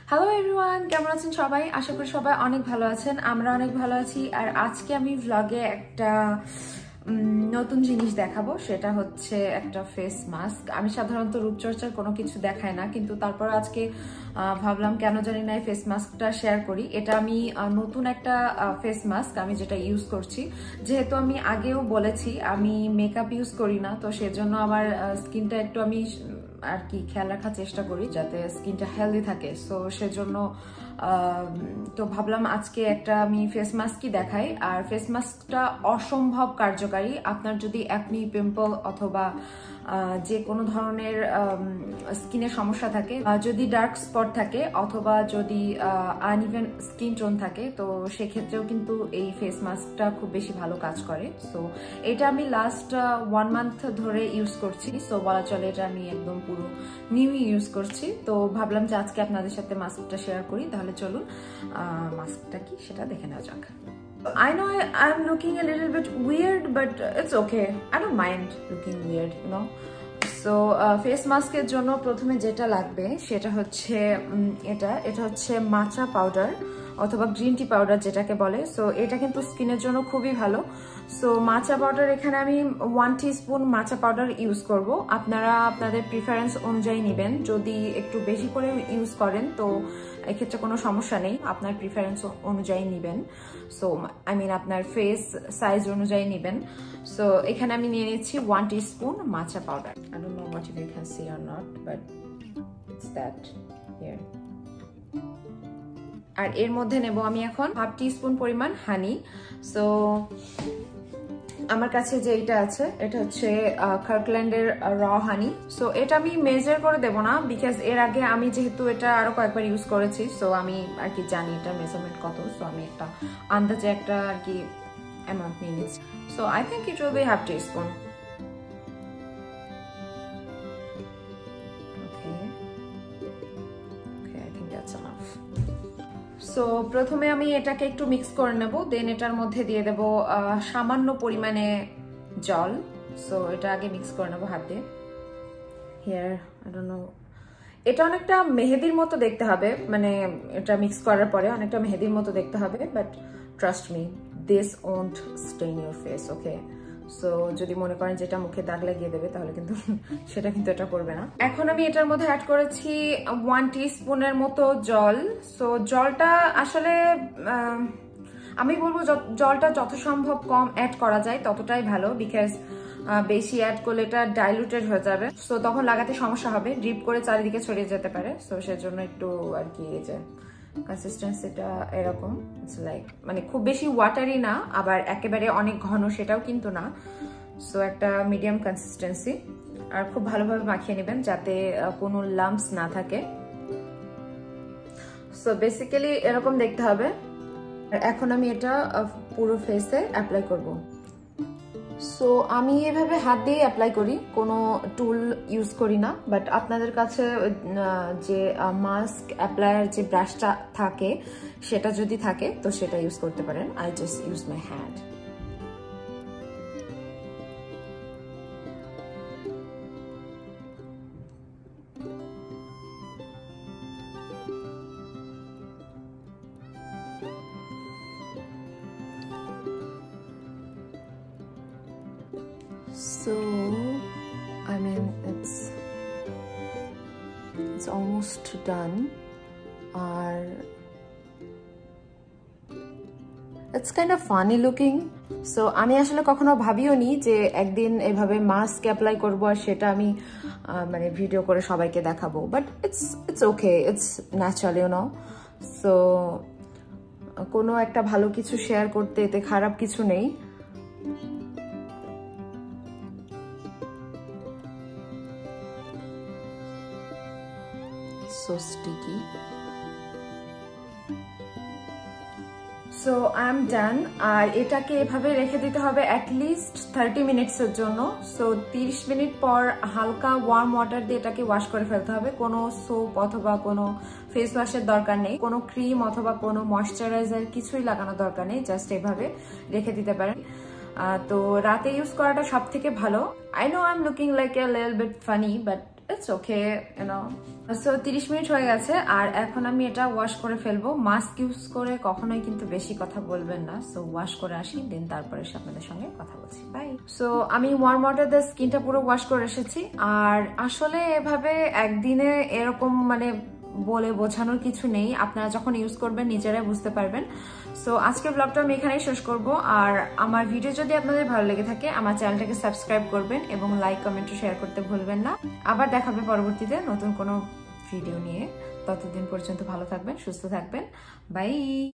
Hello everyone, কেমন আছেন সবাই? আশা করি সবাই অনেক ভালো আছেন। আমরা অনেক ভালো আছি। আর আজকে আমি ভ্লগে একটা নতুন জিনিস দেখাবো, সেটা হচ্ছে একটা ফেস মাস্ক। আমি সাধারণত রূপচর্চার কোনো কিছু দেখাই না, কিন্তু তারপর আজকে ভাবলাম কেন জানি না এই ফেস মাস্কটা শেয়ার করি। এটা আমি নতুন একটা ফেস মাস্ক আমি যেটা ইউজ করছি। যেহেতু আমি আগেও বলেছি আমি মেকআপ ইউজ করি না, তো সেজন্য আমার স্কিনটা একটু আমি আর কি খেয়াল রাখার চেষ্টা করি যাতে স্কিনটা হেলদি থাকে। সো সেজন্য তো ভাবলাম আজকে একটা আমি ফেস মাস্কই দেখাই। আর ফেস মাস্কটা অসম্ভব কার্যকারী। আপনার যদি অ্যাকনি, পিম্পল অথবা যে কোনো ধরনের স্কিনের সমস্যা থাকে, যদি ডার্ক স্পট থাকে অথবা যদি আনইভেন স্কিন টোন থাকে, তো সেক্ষেত্রেও কিন্তু এই ফেস মাস্কটা খুব বেশি ভালো কাজ করে। সো এটা আমি লাস্ট 1 মান্থ ধরে ইউজ করছি। সো বলা চলে এটা আমি একদম পুরো নিউ ইউজ করছি। তো ভাবলাম যে আজকে আপনাদের সাথে মাস্কটা শেয়ার করি। তাহলে চলুন মাস্কটা কি সেটা দেখে নেওয়া যাক। I know I'm looking a little bit weird, but it's okay. I don't mind looking weird, you know. So face মাস্কের জন্য প্রথমে যেটা লাগবে সেটা হচ্ছে এটা হচ্ছে মাচা পাউডার অথবা গ্রিন টি পাউডার যেটাকে বলে। সো এটা কিন্তু স্কিনের জন্য খুবই ভালো। সো মাচা পাউডার এখানে আমি 1 টিস্পুন মাচা পাউডার ইউজ করব। আপনারা আপনাদের প্রিফারেন্স অনুযায়ী নেবেন। যদি একটু বেশি করে ইউজ করেন তো এক্ষেত্রে কোনো সমস্যা নেই, আপনার প্রিফারেন্স অনুযায়ী নেবেন। সো আই মিন আপনার ফেস সাইজ অনুযায়ী নেবেন। সো এখানে আমি নিয়ে নিচ্ছি 1 teaspoon matcha powder. I don't know what if you can see or not, but it's that here. আর এর মধ্যে নেব আমি এখন 1/2 টিস্পুন পরিমাণ হানি। সো আমার কাছে যে এটা আছে এটা হচ্ছে কার্কল্যান্ডের র হানি। সো এটা আমি মেজার করে দেব না, বিকজ এর আগে আমি যেহেতু এটা আরো কয়েকবার ইউজ করেছি। সো আমি আর কি জানি এটা মেজারমেন্ট কত। সো আমি একটা আন্দাজে একটা আর কি অ্যামাউন্ট নিয়ে নিচ্ছি। So I think it will be 1/2 teaspoon. So প্রথমে আমি এটাকে একটু মিক্স করে নেব, দেন এটার মধ্যে দিয়ে দেব সামান্য পরিমাণে জল। সো এটা আগে মিক্স করে নেব হাত দিয়ে। হিয়ার আই ডোন্ট নো, এটা অনেকটা মেহেদির মতো দেখতে হবে, মানে এটা মিক্স করার পরে অনেকটা মেহেদির মতো দেখতে হবে, but trust me this won't stain your face, okay? So যদি মনে করেন যেটা মুখে দাগ লাগিয়ে দেবে তাহলে কিন্তু সেটা কিন্তু এটা করবে না। এখন আমি এটার মধ্যে অ্যাড করেছি 1 টিস্পুনের মতো জল। সো জলটা আসলে আমি বলবো জলটা যত সম্ভব কম অ্যাড করা যায় ততটাই ভালো, বিকজ বেশি অ্যাড করলে এটা ডাইলুটেড হয়ে যাবে। সো তখন লাগাতে সমস্যা হবে, ড্রিপ করে চারিদিকে ছড়িয়ে যেতে পারে। সো সেজন্য একটু আর কি এই যে কনসিস্টেন্সিটা এরকম, ইটস লাইক মানে খুব বেশি ওয়াটারি না, আবার একেবারে অনেক ঘন সেটাও কিন্তু না। সো একটা মিডিয়াম কনসিস্টেন্সি। আর খুব ভালোভাবে মাখিয়ে নেবেন যাতে কোনো লাম্পস না থাকে। সো বেসিক্যালি এরকম দেখতে হবে। এখন আমি এটা পুরো ফেসে অ্যাপ্লাই করব। সো আমি এভাবে হাত দিয়ে অ্যাপ্লাই করি, কোনো টুল ইউজ করি না। বাট আপনাদের কাছে যে মাস্ক অ্যাপ্লায়ার যে ব্রাশটা থাকে সেটা যদি থাকে তো সেটা ইউজ করতে পারেন। I just use my hand. So I mean it's almost done. Or it's kind of funny looking. So আমি আসলে কখনো ভাবিও নি যে একদিন এভাবে মাস্ক অ্যাপ্লাই করব আর সেটা আমি মানে ভিডিও করে সবাইকে দেখাবো। But it's okay, it's natural, you know. So কোনো একটা ভালো কিছু শেয়ার করতে এতে খারাপ কিছু নেই। So sticky. So I'm done. আর এটাকে এভাবে রেখে দিতে হবে অ্যাটলিস্ট 30 মিনিটসের জন্য। সো 30 মিনিট পর হালকা ওয়ার্ম ওয়াটার দিয়ে এটাকে ওয়াশ করে ফেলতে হবে। কোনো সোপ অথবা কোনো ফেস ওয়াশের দরকার নেই, কোনো ক্রিম অথবা কোনো ময়শ্চারাইজার কিছুই লাগানোর দরকার নেই, জাস্ট এভাবে রেখে দিতে পারেন। তো রাতে ইউজ করাটা সব থেকে ভালো। I know I am looking like a little bit funny, but it's okay so 30 minute হয়ে গেছে আর এখন আমি এটা ওয়াশ করে ফেলবো। মাস্ক ইউজ করে কখনোই কিন্তু বেশি কথা বলবেন না। সো ওয়াশ করে আসি, দেন তারপরে আপনাদের সঙ্গে কথা বলছি। বাই। সো আমি ওয়ার্ম ওয়াটার দিয়ে স্কিনটা পুরো ওয়াশ করে এসেছি। আর আসলে এভাবে একদিনে এরকম বলে বোঝানোর কিছু নেই, আপনারা যখন ইউজ করবেন নিজেরাই বুঝতে পারবেন। সো আজকের ব্লগটা আমি এখানেই শেষ করব। আর আমার ভিডিও যদি আপনাদের ভালো লেগে থাকে আমার চ্যানেলটাকে সাবস্ক্রাইব করবেন এবং লাইক কমেন্ট শেয়ার করতে ভুলবেন না। আবার দেখা হবে পরবর্তীতে নতুন কোনো ভিডিও নিয়ে। ততদিন পর্যন্ত ভালো থাকবেন, সুস্থ থাকবেন। বাই।